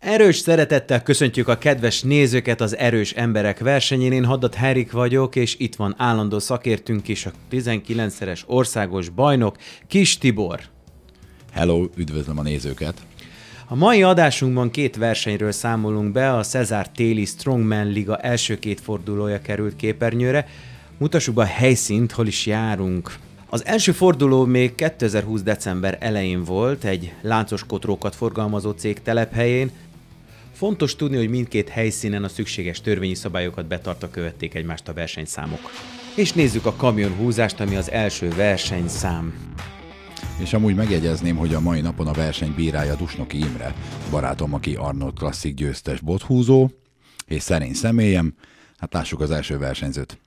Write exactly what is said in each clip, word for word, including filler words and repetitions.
Erős szeretettel köszöntjük a kedves nézőket az Erős Emberek versenyén. Én Hadad Henrik vagyok, és itt van állandó szakértünk is, a tizenkilencszeres országos bajnok, Kiss Tibor. Hello, üdvözlöm a nézőket! A mai adásunkban két versenyről számolunk be, a Cezár téli Strongman Liga első két fordulója került képernyőre. Mutassuk be a helyszínt, hol is járunk. Az első forduló még kétezer-húsz. december elején volt, egy láncos kotrókat forgalmazó cég telephelyén. Fontos tudni, hogy mindkét helyszínen a szükséges törvényi szabályokat betartva követték egymást a versenyszámok. És nézzük a kamionhúzást, ami az első versenyszám. És amúgy megjegyezném, hogy a mai napon a verseny bírája Dusnoki Imre, barátom, aki Arnold Classic győztes bothúzó, és szerény személyem. Hát lássuk az első versenyzőt.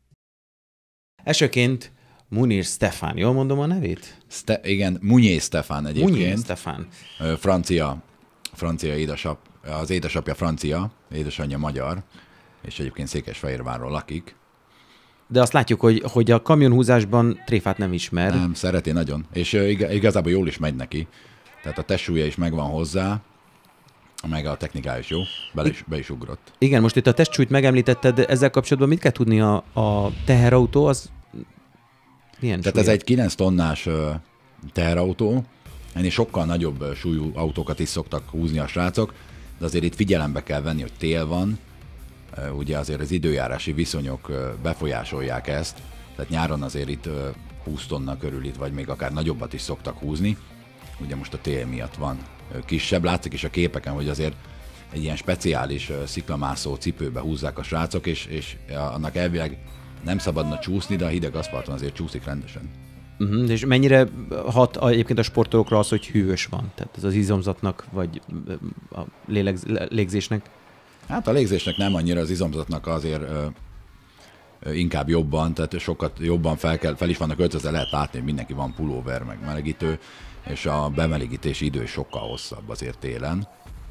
Elsőként Munir Stefan, jól mondom a nevét? Ste- igen, Munyé Stefan egyébként. Munir Stefan. Francia, francia édesap, az édesapja francia, édesanyja magyar, és egyébként Székesfehérvárról lakik. De azt látjuk, hogy, hogy a kamionhúzásban tréfát nem ismer. Nem, szereti nagyon, és igazából jól is megy neki. Tehát a testsúlya is megvan hozzá, meg a technikája is jó, be is, be is ugrott. Igen, most itt a testsúlyt megemlítetted, ezzel kapcsolatban mit kell tudni a, a teherautó, az milyen Tehát súlya? ez egy kilenc tonnás teherautó, ennél sokkal nagyobb súlyú autókat is szoktak húzni a srácok, de azért itt figyelembe kell venni, hogy tél van, ugye azért az időjárási viszonyok befolyásolják ezt, tehát nyáron azért itt húsz tonna körül itt, vagy még akár nagyobbat is szoktak húzni, ugye most a tél miatt van kisebb, látszik is a képeken, hogy azért egy ilyen speciális sziklamászó cipőbe húzzák a srácok, és, és annak elvileg nem szabadna csúszni, de a hideg aszfalton azért csúszik rendesen. Uh-huh. És mennyire hat egyébként a sportolókra az, hogy hűvös van? Tehát ez az izomzatnak, vagy a lélegz, légzésnek? Hát a légzésnek nem annyira, az izomzatnak azért ö, ö, inkább jobban, tehát sokat jobban fel, kell, fel is vannak öltözve, lehet látni, hogy mindenki van pulóver, meg melegítő, és a bemelegítési idő sokkal hosszabb azért télen.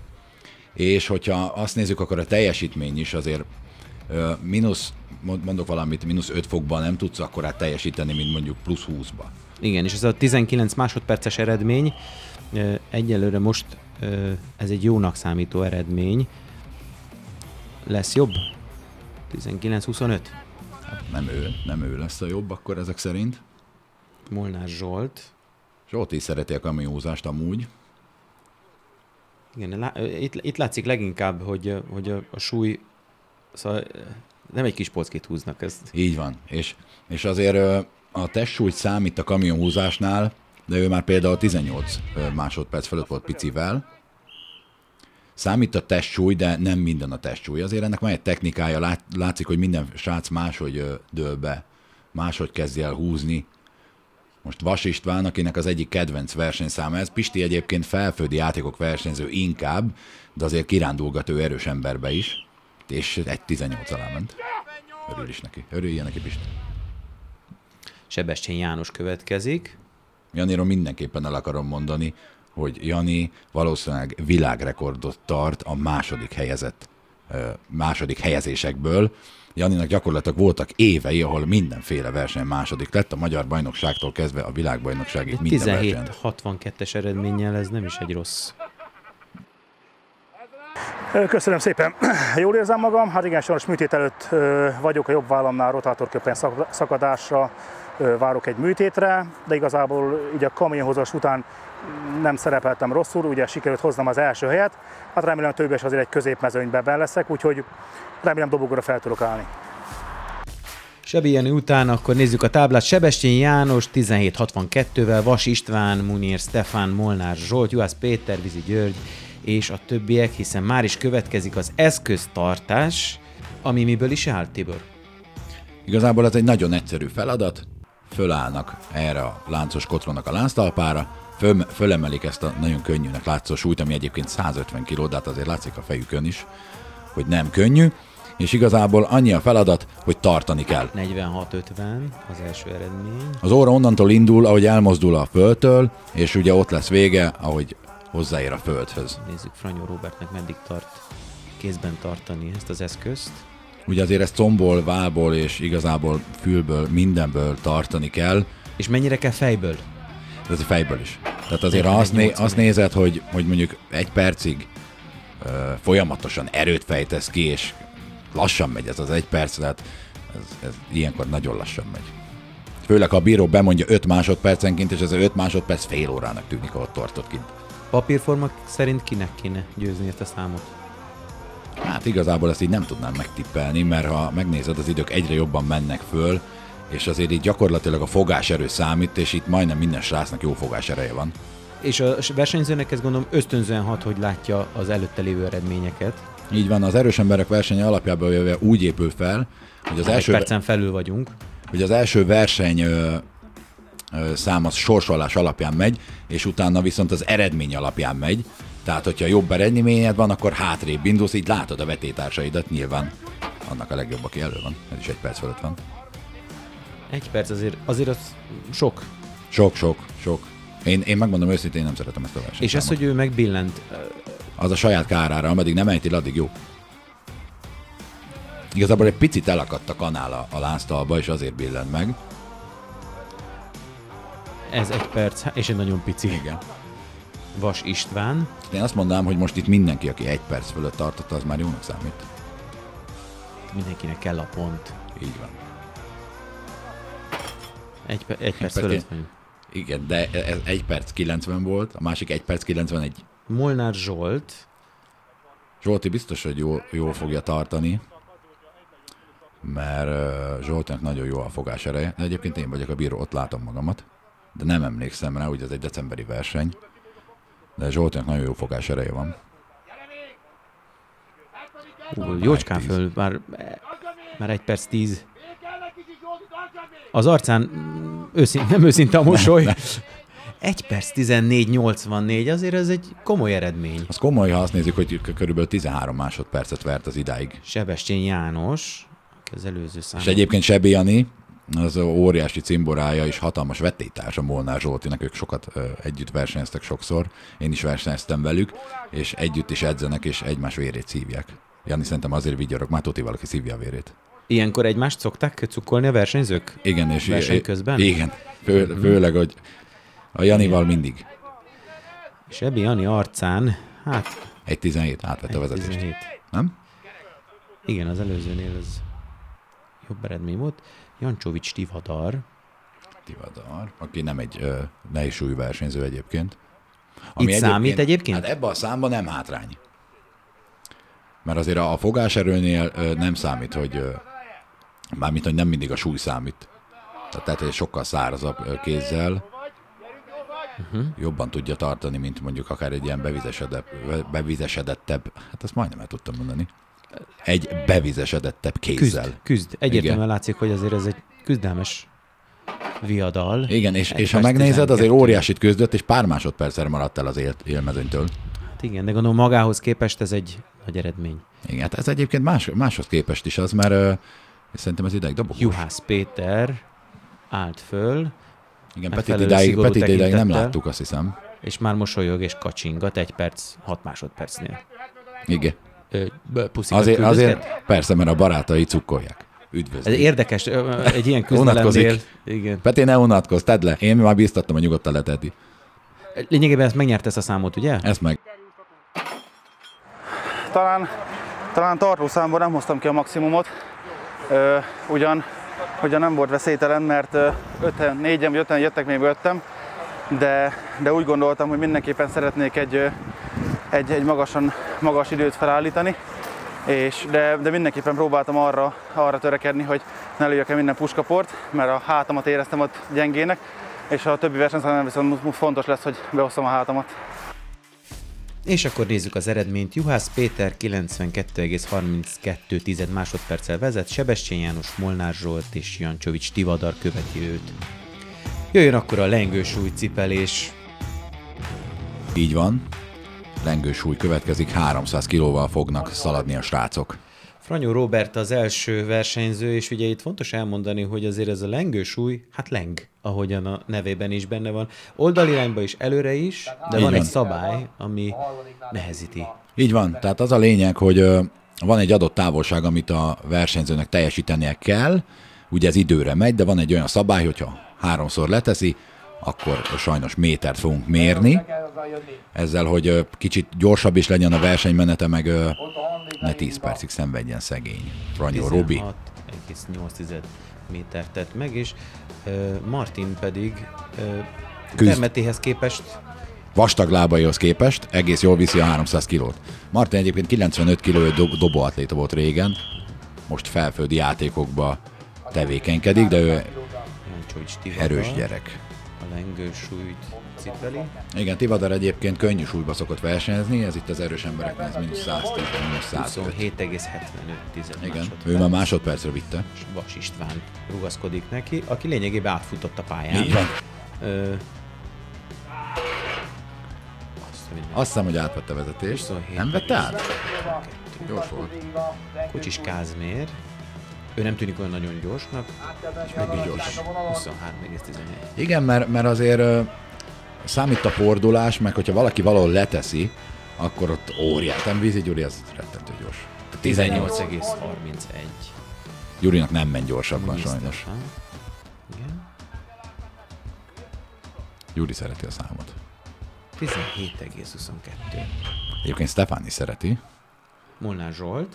És hogyha azt nézzük, akkor a teljesítmény is azért ö, mínusz, mondok valamit, mínusz öt fokban nem tudsz akkorát teljesíteni, mint mondjuk plusz húszba. Igen, és ez a tizenkilenc másodperces eredmény, egyelőre most ez egy jónak számító eredmény. Lesz jobb? tizenkilenc huszonöt? Hát nem ő, nem ő lesz a jobb akkor ezek szerint. Molnár Zsolt. Zsolt is szereti a kamionhúzást amúgy. Igen, lá- itt, itt látszik leginkább, hogy, hogy a, a súly, szóval nem egy kis pockit húznak ezt. Így van, és, és azért a testsúly számít a kamionhúzásnál, de ő már például tizennyolc másodperc fölött volt picivel. Számít a testsúly, de nem minden a testsúly. Azért ennek van egy technikája, lát, látszik, hogy minden srác máshogy dől be, máshogy kezdje el húzni. Most Vas István, akinek az egyik kedvenc versenyszáma ez, Pisti egyébként felföldi játékok versenyző inkább, de azért kirándulgat ő erős emberbe is, és egy tizennyolc alá ment. Örül is neki. Örüljen neki, Pisti. Sebestyén János következik. Janiról mindenképpen el akarom mondani, hogy Jani valószínűleg világrekordot tart a második helyezett, második helyezésekből. Janinak gyakorlatilag voltak évei, ahol mindenféle verseny második lett, a magyar bajnokságtól kezdve a világbajnokságig minden versenyen. tizenhét hatvankettes eredménnyel ez nem is egy rossz. Köszönöm szépen. Jól érzem magam, hát igen, sajnos műtét előtt vagyok, a jobb vállamnál rotátorköpeny szakadásra várok egy műtétre, de igazából így a kamionhozás után nem szerepeltem rosszul, ugye sikerült hoznom az első helyet, hát remélem többes azért egy középmezőnyben benn leszek, úgyhogy remélem dobogóra fel tudok állni. Sebi Jani után akkor nézzük a táblát. Sebestyén János tizenhét hatvankettővel, Vas István, Munir Stefan, Molnár Zsolt, Juhász Péter, Vizi György és a többiek, hiszen már is következik az eszköztartás, ami miből is áll, Tibor? Igazából ez egy nagyon egyszerű feladat, fölállnak erre a láncos kotrónak a lánctalpára, föl, fölemelik ezt a nagyon könnyűnek látszó súlyt, ami egyébként százötven kiló, de hát azért látszik a fejükön is, hogy nem könnyű, és igazából annyi a feladat, hogy tartani kell. negyvenhat ötven az első eredmény. Az óra onnantól indul, ahogy elmozdul a földtől, és ugye ott lesz vége, ahogy hozzáér a földhöz. Nézzük Franyó Róbertnek meddig tart kézben tartani ezt az eszközt. Ugye azért ezt combból, vállból és igazából fülből, mindenből tartani kell. És mennyire kell fejből? Ez a fejből is. Tehát azért azt, né- azt nézed, hogy, hogy mondjuk egy percig folyamatosan erőt fejtesz ki, és lassan megy ez az egy perc, tehát ez, ez ilyenkor nagyon lassan megy. Főleg, ha a bíró bemondja öt másodpercenként, és ez öt másodperc fél órának tűnik, ahol tartott kint. Papírforma szerint kinek kéne győzni ezt a számot? Hát igazából ezt így nem tudnám megtippelni, mert ha megnézed, az idők egyre jobban mennek föl, és azért így gyakorlatilag a fogáserő számít, és itt majdnem minden srácnak jó fogásereje van. És a versenyzőnek ezt gondolom ösztönzően hat, hogy látja az előtte lévő eredményeket. Így van, az erős emberek versenye alapjában jöve úgy épül fel, hogy az, első, percen felül vagyunk. hogy az első verseny ö, ö, szám az sorsolás alapján megy, és utána viszont az eredmény alapján megy. Tehát, hogyha jobb eredményed van, akkor hátrébb indulsz, így látod a vetétársaidat, nyilván annak a legjobb, aki elő van. Ez is egy perc fölött van. Egy perc azért, azért az sok. Sok, sok, sok. Én, én megmondom őszintén, én nem szeretem ezt a versenyt. És ez, hogy ő megbillent. Az a saját kárára, ameddig nem ejtil, addig jó. Igazából egy picit elakadt a kanál a, a láztalba, és azért billent meg. Ez egy perc, és egy nagyon pici. Igen. Vas István. Én azt mondanám, hogy most itt mindenki, aki egy perc fölött tartotta, az már jónak számít. Mindenkinek kell a pont. Így van. Egy, pe- egy perc Perc fölött én- vagyunk. Igen, de ez egy perc kilencven volt, a másik egy perc kilencvenegy. Molnár Zsolt. Zsolti biztos, hogy jól, jól fogja tartani, mert uh, Zsoltinak nagyon jó a fogásereje, de egyébként én vagyok a bíró, ott látom magamat, de nem emlékszem rá, hogy ez egy decemberi verseny, de Zsoltinak nagyon jó fogásereje van. Ú, jócskán tíz. föl, már, már egy perc tíz. Az arcán mm, őszint, nem őszinte a mosoly. Ne, ne. egy perc tizennégy nyolcvannégy, azért ez egy komoly eredmény. Az komoly, ha azt nézzük, hogy k- körülbelül tizenhárom másodpercet vert az idáig. Sebestyén János, aki az előző szám. És egyébként Sebi Jani, az óriási cimborája és hatalmas vetétársa Molnár Zsoltinak, ők sokat ö, együtt versenyeztek sokszor, én is versenyeztem velük, és együtt is edzenek, és egymás vérét szívják. Jani szerintem azért vigyorog, már tuti valaki szívja a vérét. Ilyenkor egymást szokták cukolni a versenyzők? Igen, és Verseny közben? Igen, fő, főleg, hogy a Janival mindig. És Ebi Jani arcán, hát... egy tizenhét átvette a vezetést. tizenhét. Nem? Igen, az előzőnél ez jobb eredmény volt. Jancsovics Tivadar. Tivadar, aki nem egy uh, nehéz súlyú versenyző egyébként. Itt számít egyébként? Hát ebben a számban nem hátrány. Mert azért a, a fogáserőnél uh, nem számít, hogy uh, mármint, hogy nem mindig a súly számít. Tehát, hogy sokkal szárazabb uh, kézzel uh-huh. jobban tudja tartani, mint mondjuk akár egy ilyen bevizesedebb, bevizesedettebb, hát azt majdnem el tudtam mondani, egy bevizesedettebb kézzel. Küzd, küzd. Egyértelműen látszik, hogy azért ez egy küzdelmes viadal. Igen, és, Egy és ha perc megnézed, azért tizenkettő. óriásit küzdött, és pár másodperccel maradt el az él, élmezőnytől. Hát igen, de gondolom magához képest ez egy nagy eredmény. Igen, hát ez egyébként más, máshoz képest is az, mert uh, szerintem ez ideig dobogós. Juhász Péter állt föl, Igen, Petit megfelelő idáig, szigorú Petit idáig nem tekintettel. láttuk, azt hiszem. és már mosolyog és kacsingat egy perc, hat másodpercnél. Igen. Ö, puszikat Azért, küldözget. azért persze, mert a barátai cukkolják. Ez Üdvözlő. érdekes, ö, egy ilyen Unatkozik. küzdelemnél. Igen. Peti, ne unatkozz, tedd le. Én már bíztattam, hogy nyugodtan leteti. Lényegében ezt megnyerte ezt a számot, ugye? Ezt meg. Talán, talán tartószámban nem hoztam ki a maximumot, Ö, ugyan, ugyan nem volt veszélytelen, mert ö, öten, négyen vagy öten jöttek még öttem, de, de úgy gondoltam, hogy mindenképpen szeretnék egy, ö, egy, egy magasan, magas időt felállítani, és de, de mindenképpen próbáltam arra, arra törekedni, hogy ne lőjek el minden puskaport, mert a hátamat éreztem ott gyengének, és a többi versenyszámon viszont fontos lesz, hogy beosztom a hátamat. És akkor nézzük az eredményt. Juhász Péter kilencvenkettő egész harminckettő másodperccel vezet, Sebestyén János, Molnár Zsolt és Jancsovics Tivadar követi őt. Jöjjön akkor a lengősúly cipelés. Így van. Lengősúly következik, háromszáz kilóval fognak szaladni a srácok. Franyó Róbert az első versenyző, és ugye itt fontos elmondani, hogy azért ez a lengősúly, hát leng, ahogyan a nevében is benne van. Oldalirányba is, előre is, de Így van van. egy szabály, ami nehezíti. Így van, tehát az a lényeg, hogy ö, van egy adott távolság, amit a versenyzőnek teljesítenie kell, ugye ez időre megy, de van egy olyan szabály, hogyha háromszor leteszi, akkor sajnos métert fogunk mérni. Ezzel, hogy kicsit gyorsabb is legyen a versenymenete, meg ne tíz percig szenvedjen szegény Franyó Robi. tizenhat egész nyolc méter tett meg, és uh, Martin pedig uh, termetéhez képest vastag lábaihoz képest egész jól viszi a háromszáz kilót. Martin egyébként kilencvenöt kiló dob- dobóatléta volt régen, most felföldi játékokba tevékenykedik, de ő erős gyerek. A lengősúlyt cipeli. Igen, Tivadar egyébként könnyű súlyba szokott versenyezni, ez itt az erős embereknél, ez mínusz száztíz, mínusz százöt. huszonhét egész hetvenöt Igen, másodperc. ő már másodpercre vitte. És Vas István rugaszkodik neki, aki lényegében átfutott a pályán. Így van. Ö, Azt hiszem, hogy átvette a vezetést. huszonhét Nem vette át? huszonkettő. Gyors volt. Kocsis Kázmér. Ő nem tűnik olyan nagyon gyorsnak. És mégis gyors. huszonhárom egész tizenegy. Igen, mert, mert azért uh, számít a fordulás, meg hogyha valaki valahol leteszi, akkor ott óriás. Nem Vízi Gyuri, ez rettentő gyors. tizennyolc egész harmincegy. Gyurinak nem ment gyorsabban sajnos. Igen. Gyuri szereti a számot. tizenhét egész huszonkettő. Egyébként Stefán is szereti. Molnár Zsolt.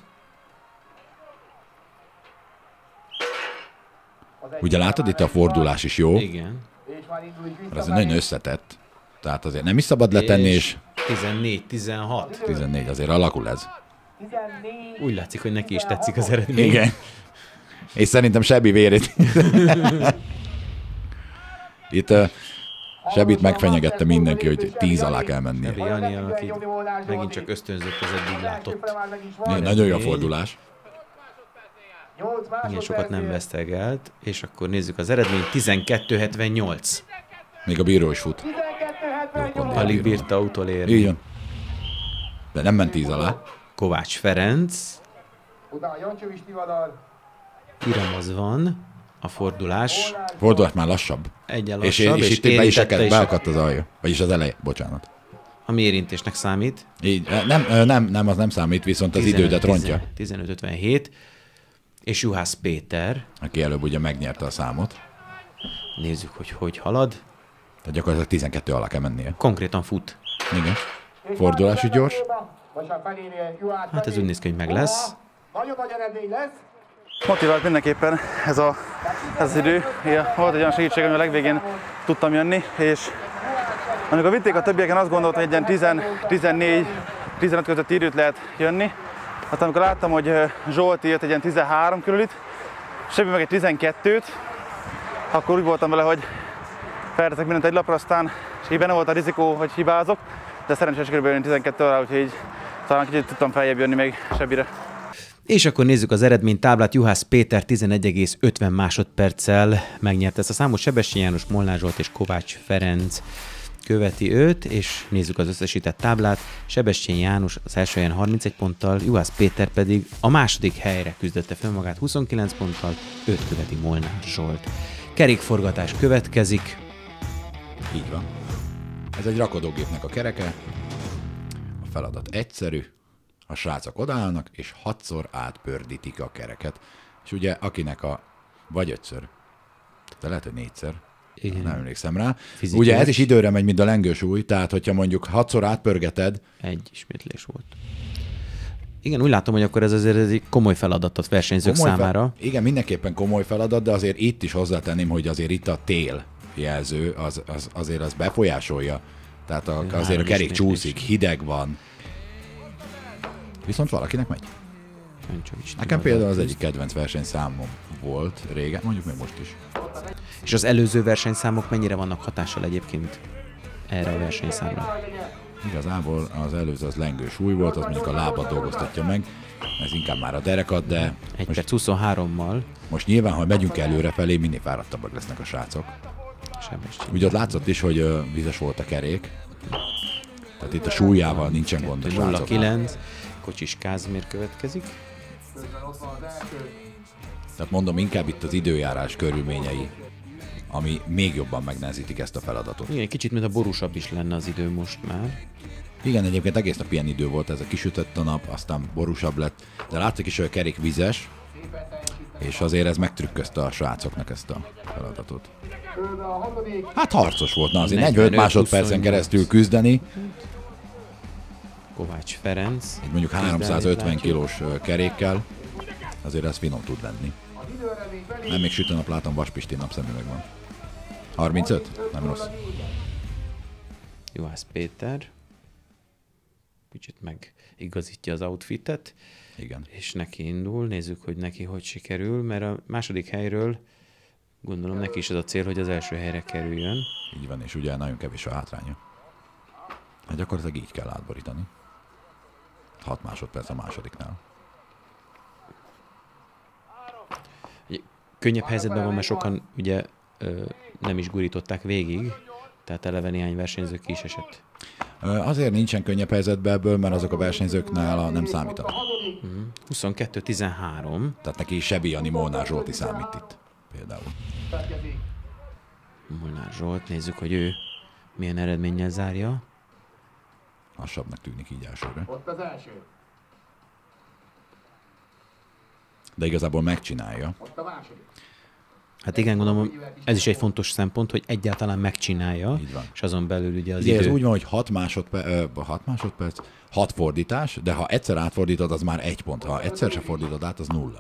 Ugye látod, itt a fordulás is jó, Igen. mert ez nagyon összetett. Tehát azért nem is szabad letenni, és tizennégy tizenhat. tizennégy, azért alakul ez. Úgy látszik, hogy neki is tetszik az eredmény. Igen. És szerintem Sebi vérét. Itt uh, Sebit megfenyegette mindenki, hogy tíz alá kell mennie. Ebi Jani, aki megint csak ösztönzött az eddig látott. Igen, nagyon jó a fordulás. Igen, sokat nem vesztegelt, és akkor nézzük az eredményt. tizenkettő hetvennyolc. Még a bíró is fut. Jó, Alig bírta utolérni. így van. De nem ment tíz alá. Kovács Ferenc. Iramaz van. A fordulás. Fordulás már lassabb. Egyen És, lassabb, és, és, és itt be is érintette is, beakadt az alja. Vagyis az eleje, bocsánat. ami érintésnek számít. Így, nem, nem, nem, az nem számít, viszont az idődet rontja. tizenöt ötvenhét. És Juhász Péter. Aki előbb ugye megnyerte a számot. Nézzük, hogy hogy halad. Tehát gyakorlatilag tizenkettő alá kell mennie. Konkrétan fut. Igen. Fordulás is gyors. Hát ez úgy néz ki, hogy meg lesz. Nagyon nagy eredmény lesz. Motivált mindenképpen ez, a, ez az idő. Igen, volt egy olyan segítség, ami a legvégén tudtam jönni, és amikor vitték a többieken, azt gondoltam, hogy egy ilyen tíz, tizennégy tizenöt közötti időt lehet jönni. Hát amikor láttam, hogy Zsolti jött egy ilyen tizenhárom körülit, Sebi meg egy tizenkettőt, akkor úgy voltam vele, hogy felteszek mindent egy lapra, aztán és így benne volt a rizikó, hogy hibázok, de szerencsére sikerült bejönni tizenkettő alá, úgyhogy így talán kicsit tudtam feljebb jönni még Sebire. És akkor nézzük az eredménytáblát. Juhász Péter tizenegy egész ötven másodperccel megnyerte ezt a számot. Sebestyén János, Molnár Zsolt és Kovács Ferenc követi őt, és nézzük az összesített táblát. Sebestyén János az első helyen harmincegy ponttal, Juhász Péter pedig a második helyre küzdötte fel magát huszonkilenc ponttal, őt követi Molnár Zsolt. Kerékforgatás következik. Így van. Ez egy rakodógépnek a kereke. A feladat egyszerű. A srácok odaállnak, és hatszor átpördítik a kereket. És ugye akinek a... vagy ötször. De lehet, hogy négyszer. Igen. Nem emlékszem rá. Fizikai. Ugye ez is időre megy, mint a lengősúly, tehát hogyha mondjuk hatszor átpörgeted, Egy ismétlés volt. Igen, úgy látom, hogy akkor ez azért egy komoly feladat a versenyzők komoly számára. Fe... igen, mindenképpen komoly feladat, de azért itt is hozzátenném, hogy azért itt a tél jelző, az, az, azért az befolyásolja. Tehát a, azért a kerék csúszik, hideg van. Viszont valakinek megy. Nekem például az egyik kedvenc versenyszámom volt régen, mondjuk még most is. És az előző versenyszámok mennyire vannak hatással egyébként erre a versenyszámra? Igazából az előző az lengő súly volt, az mondjuk a lábat dolgoztatja meg, ez inkább már a derekat, de Egy most, perc huszonhárommal most nyilván, ha megyünk előre felé, minél fáradtabbak lesznek a srácok. Sebestyén. Ugye ott látszott is, hogy ö, vizes volt a kerék, tehát itt a súlyával nincsen gond a nulla srácoknak. kilenc, Kocsis Kázmér következik. Tehát mondom, inkább itt az időjárás körülményei, ami még jobban megnehezítik ezt a feladatot. Igen, kicsit, mint a borúsabb is lenne az idő most már. Igen, egyébként egész nap ilyen idő volt, ez a kisütött a nap, aztán borúsabb lett, de látszik is, hogy a kerék vizes, És azért ez megtrükközte a srácoknak ezt a feladatot. Hát harcos volt, na azért negyvenöt másodpercen keresztül küzdeni. Kovács Ferenc. Egy mondjuk háromszázötven kilós kerékkel, azért ez finom tud lenni. Nem, még sütőnap látom, Vaspisti napszemüveg van. harmincöt? Nem rossz. Juhász Péter. Kicsit megigazítja az outfitet. Igen. És neki indul. Nézzük, hogy neki hogy sikerül, mert a második helyről gondolom neki is az a cél, hogy az első helyre kerüljön. Így van, és ugye nagyon kevés a hátránya. Hát gyakorlatilag így kell átborítani. hat másodperc a másodiknál. Könnyebb helyzetben van, mert sokan ugye ö, nem is gurították végig, tehát eleve néhány versenyző ki is esett. Azért nincsen könnyebb helyzetben ebből, mert azok a versenyzők nála nem számítanak. Uh-huh. huszonkettő tizenhárom. Tehát neki Sebi Jani, Molnár Zsolti számít itt például. Molnár Zsolt, nézzük, hogy ő milyen eredménnyel zárja. Lassabbnak tűnik így elsőre. Ott az első. De igazából megcsinálja. Ott a második. Hát igen, gondolom, ez is egy fontos szempont, hogy egyáltalán megcsinálja, és azon belül ugye az ugye idő... ez úgy van, hogy hat másodperc, hat másodperc, hat fordítás, de ha egyszer átfordítod, az már egy pont. Ha egyszer se fordítod át, az nulla.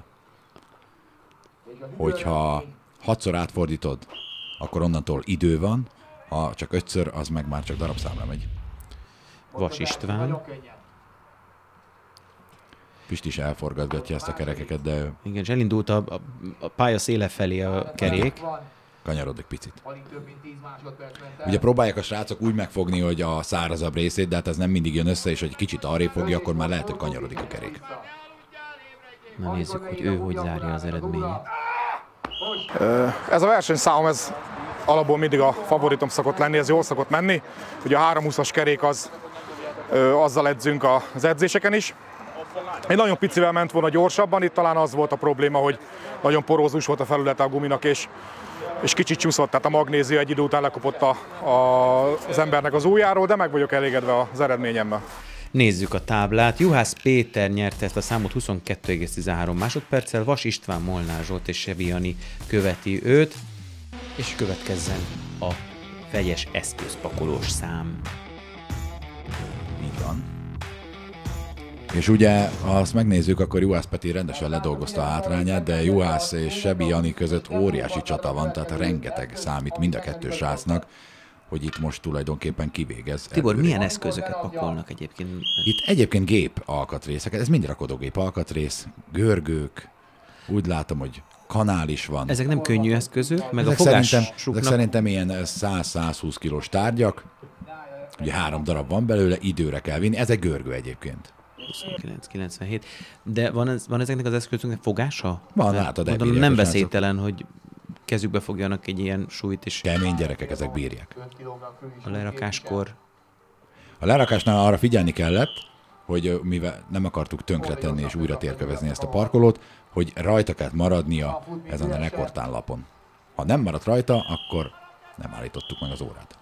Hogyha hatszor átfordítod, akkor onnantól idő van, ha csak ötször, az meg már csak darabszámra megy. Vas István. Pisti is elforgatgatja ezt a kerekeket, de... Igen, és elindult a, a, a pálya széle felé a kerék. Kanyarodik picit. Ugye próbálják a srácok úgy megfogni, hogy a szárazabb részét, de hát ez nem mindig jön össze, és hogy kicsit arrébb fogja, akkor már lehet, hogy kanyarodik a kerék. Na nézzük, hogy ő hogy zárja az eredményt. Ez a versenyszám, ez alapból mindig a favoritom szokott lenni, ez jól szokott menni. Ugye a háromszázhúszas kerék az, azzal edzünk az edzéseken is. Egy nagyon picivel ment volna gyorsabban, itt talán az volt a probléma, hogy nagyon porózus volt a felülete a guminak, és, és kicsit csúszott, tehát a magnézia egy idő után lekopott a, a, az embernek az ujjáról, de meg vagyok elégedve az eredményemmel. Nézzük a táblát. Juhász Péter nyerte ezt a számot huszonkettő egész tizenhárom másodperccel, Vas István, Molnár Zsolt és Sebi Jani követi őt, és következzen a vegyes eszközpakolós szám. Így van. És ugye, ha azt megnézzük, akkor Juhász Peti rendesen ledolgozta a hátrányát, de Juhász és Sebi Jani között óriási csata van, tehát rengeteg számít mind a kettő srácnak, hogy itt most tulajdonképpen kivégez. Tibor, előre. milyen eszközöket pakolnak egyébként? Itt egyébként gép alkatrészeket, ez mind rakodógép alkatrész, görgők, úgy látom, hogy kanál is van. Ezek nem könnyű eszközök, meg ezek a szerintem, fogásuknak... ezek szerintem ilyen száz-százhúsz kilós tárgyak, ugye három darab van belőle, időre kell vinni, ez egy görgő egyébként. huszonkilenc kilencvenhét. De van, ez, van ezeknek az eszközöknek fogása? Van, Mert látod, mondom, elbírják nem a veszélytelen, hogy kezükbe fogjanak egy ilyen súlyt, és Kemény gyerekek, ezek bírják. a lerakáskor... A lerakásnál arra figyelni kellett, hogy mivel nem akartuk tönkretenni és újra térkövezni ezt a parkolót, hogy rajta kellett maradnia ezen a rekordtánlapon. Ha nem maradt rajta, akkor nem állítottuk meg az órát.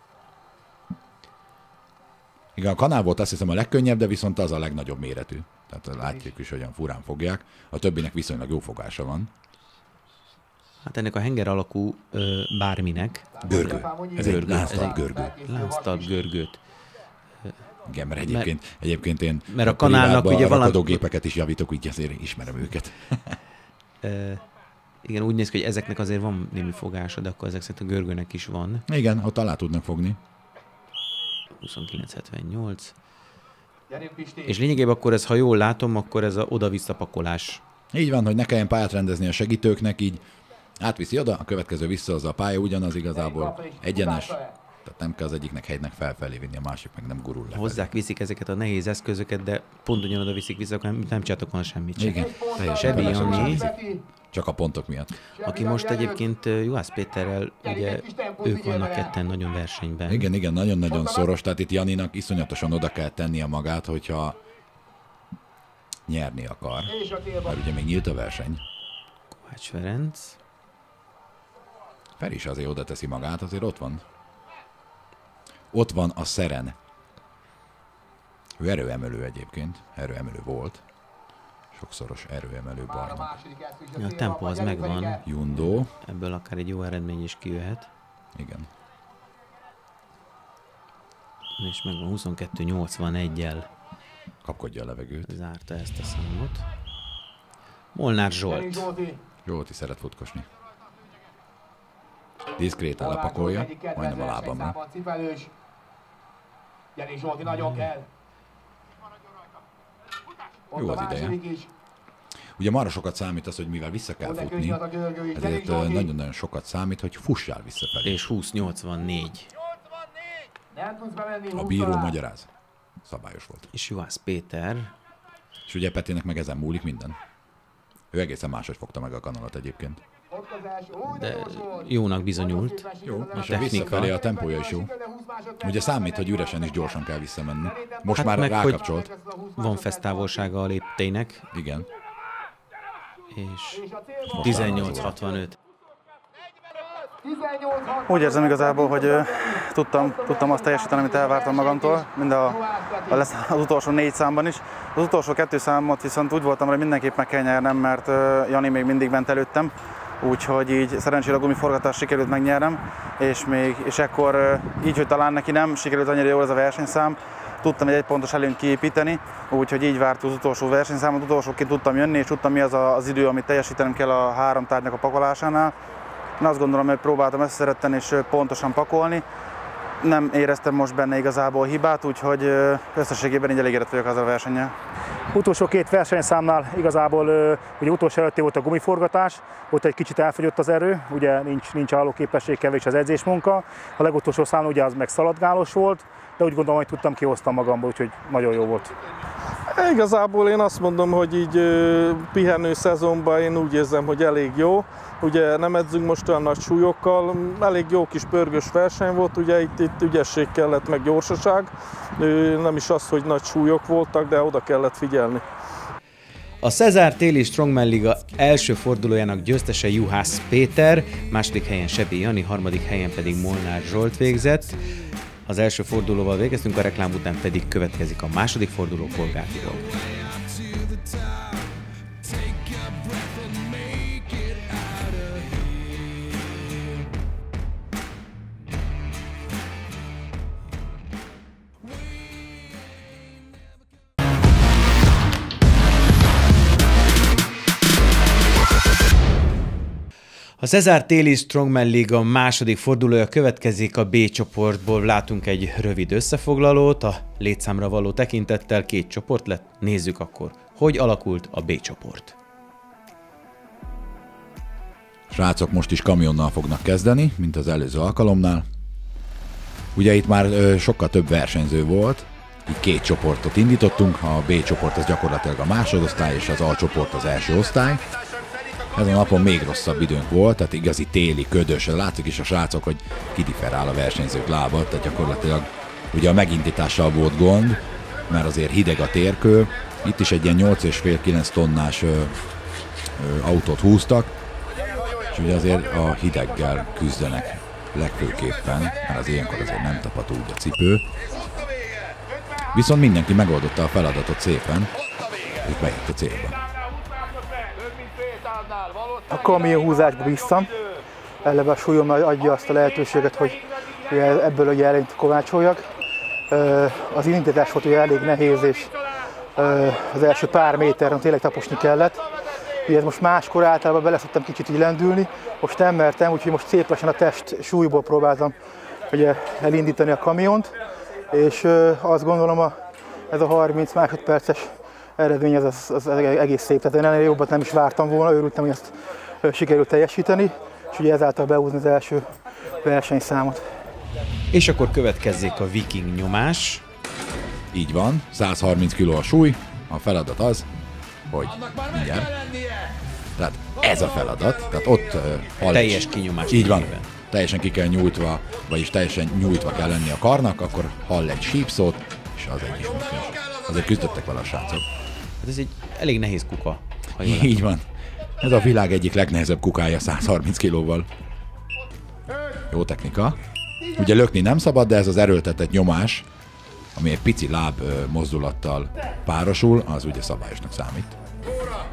Igen, a kanál volt azt hiszem a legkönnyebb, de viszont az a legnagyobb méretű. Tehát látjuk is, hogyan furán fogják. A többinek viszonylag jó fogása van. Hát ennek a henger alakú ö, bárminek... Görgő. Ez egy Görgő. lánctalp görgő. Lánctalp görgőt. Igen, mert egyébként, egyébként én mert a kanálnak ugye valami... rakodógépeket is javítok, így azért ismerem őket. ö, igen, úgy néz ki, hogy ezeknek azért van némi fogása, de akkor ezek szerint a görgőnek is van. Igen, ott alá tudnak fogni. huszonkilenc hetvennyolc. És lényegében akkor ez, ha jól látom, akkor ez a oda-vissza pakolás. Így van, hogy ne kelljen pályát rendezni a segítőknek, így átviszi oda, a következő vissza, az a pálya ugyanaz igazából egyenes, tehát nem kell az egyiknek hegynek felfelé vinni, a másik meg nem gurul le. Hozzák, viszik ezeket a nehéz eszközöket, de pont ugyanoda viszik vissza, akkor nem, nem csináltok volna semmit sem. Igen, teljesen Sebi Jani, csak a pontok miatt. aki most egyébként Juhász Péterrel, ugye ők vannak ketten nagyon versenyben. Igen, igen, nagyon-nagyon szoros, tehát itt Janinak iszonyatosan oda kell tennie magát, hogyha nyerni akar, mert ugye még nyílt a verseny. Kovács Ferenc. Feri is azért oda teszi magát, azért ott van. Ott van a Szeren. Ő erőemelő egyébként, erőemelő volt. És sokszoros erőemelő bajnok. Ja, a tempó az megvan. Jundo. Ebből akár egy jó eredmény is kijöhet. Igen. És megvan huszonkettő nyolcvanegyel. Kapkodja a levegőt. Zárta ezt a számot. Molnár Zsolt. Zsolti szeret futkosni. Diszkréten lepakolja, majdnem a lábamra. Jani Zsolti nagyon kell. Jó az ideje. Ugye marra sokat számít az, hogy mivel vissza kell futni, ezért nagyon-nagyon sokat számít, hogy fussál visszafelé. És húsz nyolcvannégy. A bíró magyaráz. Szabályos volt. És Juhász Péter. És ugye Petinek meg ezen múlik minden. Ő egészen máshogy fogta meg a kanalat egyébként. De jónak bizonyult. Jó, és a visszafelé a tempója is jó. Ugye számít, hogy üresen is gyorsan kell visszamenni. Most Hát már meg, rákapcsolt. Van fesztávolsága a léptének. Igen. És tizennyolc hatvanöt. Úgy érzem igazából, hogy uh, tudtam, tudtam azt teljesíteni, amit elvártam magamtól, mind a, a lesz az utolsó négy számban is. Az utolsó kettő számot viszont úgy voltam, hogy mindenképp meg kell nyernem, mert uh, Jani még mindig ment előttem, úgyhogy így szerencsére a gumiforgatást sikerült megnyernem, és, még, és ekkor uh, így, hogy talán neki nem sikerült annyira jól ez a versenyszám, tudtam egy egypontos előnyt kiépíteni, úgyhogy így várt az utolsó versenyszámot, utolsóként tudtam jönni, és tudtam mi az a, az idő, amit teljesítenem kell a három tárgynak a pakolásánál. Én azt gondolom, hogy próbáltam összeszeretten és pontosan pakolni. Nem éreztem most benne igazából hibát, úgyhogy összességében így elégedett vagyok az a versennyel. Utolsó két versenyszámnál igazából ugye utolsó előtti volt a gumiforgatás, ott egy kicsit elfogyott az erő, ugye nincs, nincs állóképesség, kevés az edzésmunka. A legutolsó szám ugye az meg szaladgálós volt, de úgy gondolom, hogy tudtam, kihoztam magamból, úgyhogy nagyon jó volt. Igazából én azt mondom, hogy így pihenő szezonban én úgy érzem, hogy elég jó. Ugye nem edzünk most olyan nagy súlyokkal, elég jó kis pörgős verseny volt, ugye itt, itt ügyesség kellett, meg gyorsaság. Nem is az, hogy nagy súlyok voltak, de oda kellett figyelni. A Cezár téli Strongman Liga első fordulójának győztese Juhász Péter, második helyen Sebi Jani, harmadik helyen pedig Molnár Zsolt végzett. Az első fordulóval végeztünk, a reklám után pedig következik a második forduló Polgár Tibor. A Cezár téli Strongman Liga második fordulója következik, a B csoportból látunk egy rövid összefoglalót, a létszámra való tekintettel két csoport lett, nézzük akkor, hogy alakult a B csoport. Srácok most is kamionnal fognak kezdeni, mint az előző alkalomnál. Ugye itt már ö, sokkal több versenyző volt, így két csoportot indítottunk, a B csoport az gyakorlatilag a másodosztály, és az A csoport az első osztály. Ezen a napon még rosszabb időnk volt, tehát igazi téli, ködös, látszik is a srácok, hogy kidifferál a versenyzők lába, tehát gyakorlatilag ugye a megindítással volt gond, mert azért hideg a térkő, itt is egy ilyen nyolc és fél kilenc tonnás ö, ö, autót húztak, és ugye azért a hideggel küzdenek legfőképpen, mert az ilyenkor azért nem tapad úgy a cipő. Viszont mindenki megoldotta a feladatot szépen, és bejött a célba. A kamionhúzásba bíztam, eleve a súlyom adja azt a lehetőséget, hogy ebből ugye előnyt kovácsoljak. Az indítás volt ugye elég nehéz, és az első pár méteren tényleg taposni kellett. Ugye ez most máskor általában bele szoktam kicsit így lendülni, most nem mertem, úgyhogy most szép lassan a test súlyból próbáltam ugye elindítani a kamiont, és azt gondolom a, ez a harminc másodperces eredmény az, az, az egész szép, tehát én ennél jobbat nem is vártam volna, örültem, hogy ezt sikerült teljesíteni, és ugye ezáltal behúzni az első versenyszámot. És akkor következzék a Viking nyomás. Így van, száz harminc kiló a súly, a feladat az, hogy mindjárt, tehát ez a feladat, tehát ott uh, teljes kinyomás. Így van, teljesen ki kell nyújtva, vagyis teljesen nyújtva kell lenni a karnak, akkor hall egy sípszót, és az egy is működik. Azért küzdöttek vele a srácok. Hát ez egy elég nehéz kuka. Így van. Ez a világ egyik legnehezebb kukája száz harminc kilóval. Jó technika. Ugye lökni nem szabad, de ez az erőltetett nyomás, ami egy pici láb mozdulattal párosul, az ugye szabályosnak számít.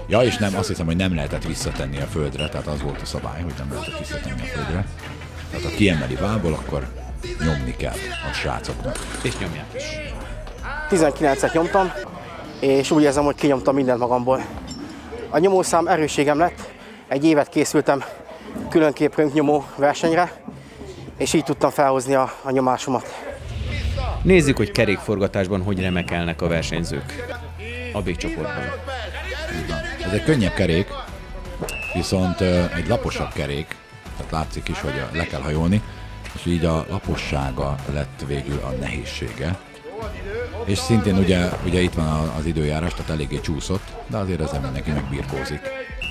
Ja, és nem, azt hiszem, hogy nem lehetett visszatenni a földre, tehát az volt a szabály, hogy nem lehetett visszatenni a földre. Tehát ha kiemeli vából, akkor nyomni kell a srácoknak. És nyomják is. tizenkilencet nyomtam, és úgy érzem, hogy kinyomtam mindent magamból. A nyomószám erősségem lett, egy évet készültem különkép röntgennyomó versenyre, és így tudtam felhozni a, a nyomásomat. Nézzük, hogy kerékforgatásban hogy remekelnek a versenyzők a B csoportban. Ez egy könnyebb kerék, viszont egy laposabb kerék, tehát látszik is, hogy le kell hajolni, és így a lapossága lett végül a nehézsége. És szintén ugye, ugye itt van az időjárás, tehát eléggé csúszott, de azért ezzel mindenki megbirkózik.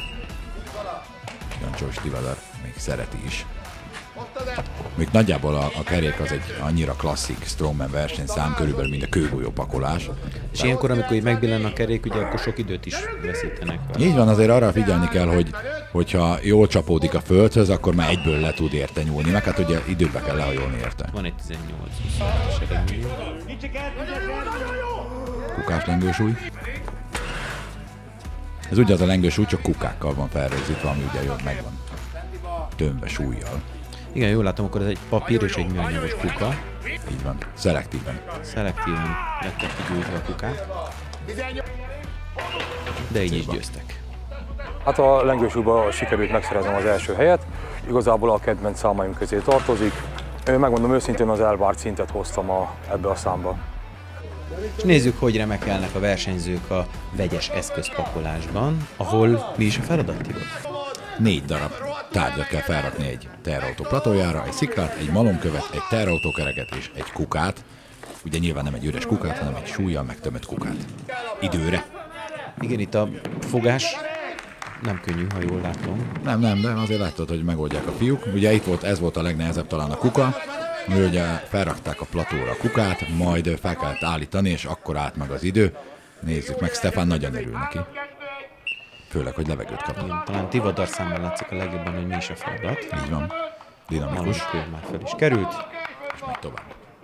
Jancsó Stivadar még szereti is. Még nagyjából a, a kerék az egy annyira klasszik strongman versenyszám, körülbelül mint a kőgolyó pakolás. És ilyenkor, amikor így megbillen a kerék, ugye akkor sok időt is veszítenek. Így van, azért arra figyelni kell, hogy hogyha jól csapódik a földhöz, akkor már egyből le tud érte nyúlni, meg hát ugye időbe kell lehajolni érte. Van egy tizennyolc huszonöt-es eredmény. Kukás lengősúly. Ez ugye az a lengősúly, csak kukákkal van felrögzítve, ami ugye jól megvan tömve súlyjal. Igen, jól látom, akkor ez egy papír és egy műanyagos kuka. Így van, szelektíven. Szelektíven lettek kigyújtva a kukák. De így is győztek. Hát a lengősúlyban sikerült megszereznem az első helyet. Igazából a kedvenc számaim közé tartozik. Megmondom őszintén, az elvárt szintet hoztam a, ebbe a számba. És nézzük, hogy remekelnek a versenyzők a vegyes eszközpakolásban, ahol mi is a feladat, Tibor? Négy darab tárgyat kell felrakni egy teherautó platójára, egy sziklát, egy malomkövet, egy teherautókereket és egy kukát. Ugye nyilván nem egy üres kukát, hanem egy súllyal megtömött kukát. Időre. Igen, itt a fogás nem könnyű, ha jól látom. Nem, nem, de azért látod, hogy megoldják a fiúk. Ugye itt volt, ez volt a legnehezebb talán a kuka. Ugye felrakták a platóra a kukát, majd fel kellett állítani, és akkor állt meg az idő. Nézzük meg, Stefán nagyon örül neki. Főleg, hogy levegőt kap. Igen, talán Tivadar számban látszik a legjobban, hogy mi is a feladat. Így van. Dinamikus. Malomkő már fel is került. És megy tovább.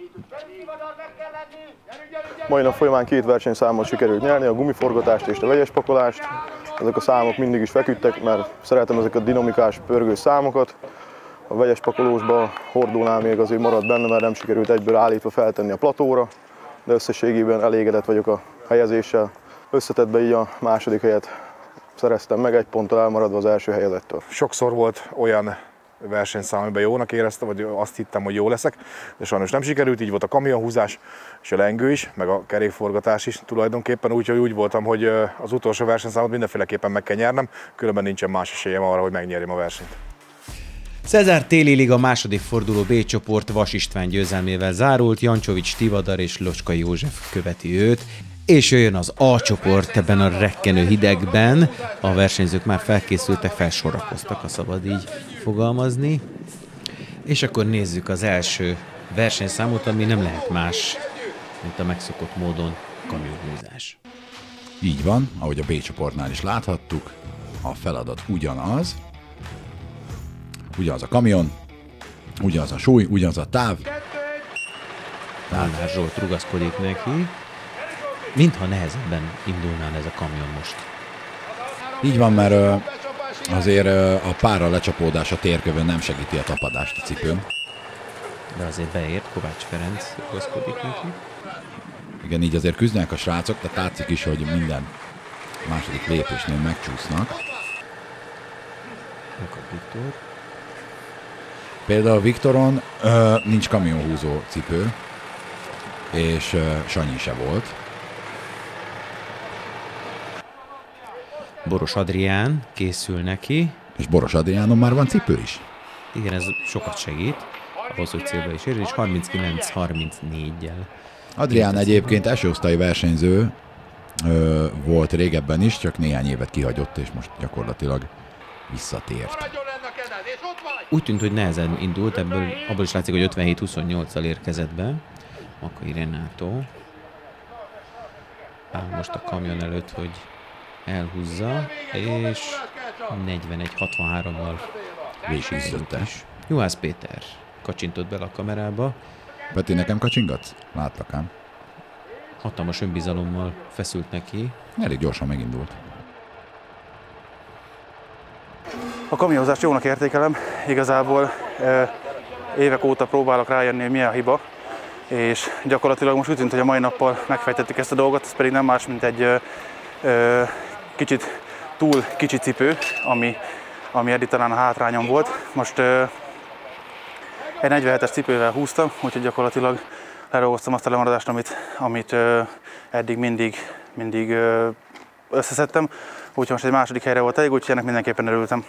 Mai nap folyamán két versenyszámot sikerült nyerni, a gumiforgatást és a vegyes pakolást. Ezek a számok mindig is feküdtek, mert szeretem ezeket a dinamikás, pörgős számokat. A vegyes pakolósban hordónál még azért maradt benne, mert nem sikerült egyből állítva feltenni a platóra, de összességében elégedett vagyok a helyezéssel. Összetettbe így a második helyet szereztem meg, egy ponttal elmaradva az első helyezettől. Sokszor volt olyan versenyszám, amiben jónak éreztem, vagy azt hittem, hogy jó leszek, de sajnos nem sikerült, így volt a kamionhúzás, és a lengő is, meg a kerékforgatás is tulajdonképpen, úgyhogy úgy voltam, hogy az utolsó versenyszámot mindenféleképpen meg kell nyernem, különben nincsen más esélyem arra, hogy megnyerjem a versenyt. Cezár téli liga második forduló B csoport Vas István győzelmével zárult, Jancsovics Tivadar és Locskai József követi őt, és jöjjön az A csoport ebben a rekkenő hidegben. A versenyzők már felkészültek, felsorakoztak, ha szabad így fogalmazni. És akkor nézzük az első versenyszámot, ami nem lehet más, mint a megszokott módon kamionhúzás. Így van, ahogy a B csoportnál is láthattuk, a feladat ugyanaz. Ugyanaz a kamion, ugyanaz a súly, ugyanaz a táv. Tálnár Zsolt rugaszkodik neki. Mintha nehezebben indulnál ez a kamion most. Így van, mert azért a pára lecsapódás a térkövön nem segíti a tapadást a cipőn. De azért beért, Kovács Ferenc rugaszkodik neki. Igen, így azért küzdenek a srácok, de látszik is, hogy minden második lépésnél megcsúsznak. Akkor Viktor. Például Viktoron ö, nincs kamionhúzó cipő, és ö, Sanyi se volt. Boros Adrián készül neki. És Boros Adriánon már van cipő is. Igen, ez sokat segít, ahhoz, hogy célba is ér, és harminckilenc harmincnégyel. Adrián egyébként elsőosztályi versenyző ö, volt régebben is, csak néhány évet kihagyott, és most gyakorlatilag visszatért. Úgy tűnt, hogy nehezen indult, ebből abból is látszik, hogy ötvenhét huszonnyolccal érkezett be. Makai Renátó. Áll most a kamion előtt, hogy elhúzza, és negyvenegy hatvanhárommal végigütötte. Juhász Péter kacsintott bele a kamerába. Peti, nekem kacsingatsz? Látlak ám. Hatalmas önbizalommal feszült neki. Elég gyorsan megindult. A kamionhozást jónak értékelem, igazából évek óta próbálok rájönni, hogy mi a hiba, és gyakorlatilag most úgy tűnt, hogy a mai nappal megfejtettük ezt a dolgot, ez pedig nem más, mint egy ö, ö, kicsit túl kicsi cipő, ami, ami eddig talán a hátrányom volt. Most ö, egy negyvenhetes cipővel húztam, úgyhogy gyakorlatilag lerolgoztam azt a lemaradást, amit, amit ö, eddig mindig, mindig ö, összeszedtem. Úgyhogy most egy második helyre volt elég, úgyhogy ennek mindenképpen örültem.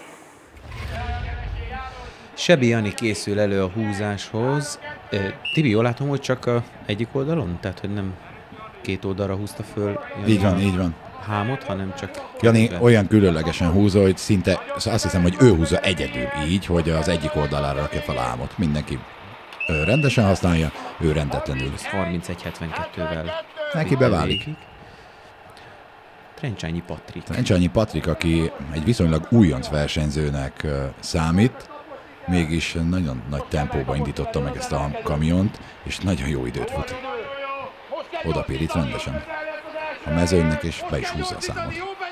Sebi Jani készül elő a húzáshoz. Tibi, jól látom, hogy csak a egyik oldalon? Tehát, hogy nem két oldalra húzta föl Jani így van, így van. hámot, hanem csak... Jani kézben. olyan különlegesen húzza, hogy szinte azt hiszem, hogy ő húzza egyedül így, hogy az egyik oldalára rakja fel a hámot. Mindenki ő rendesen használja, ő rendetlenül. harmincegy hetvenkettővel. Neki beválik. Trencsányi Patrik. Trencsányi Patrik, aki egy viszonylag újonc versenyzőnek számít, mégis nagyon nagy tempóba indította meg ezt a kamiont, és nagyon jó időt fut. Odapirít rendesen a mezőnynek, és be is húzza a számot.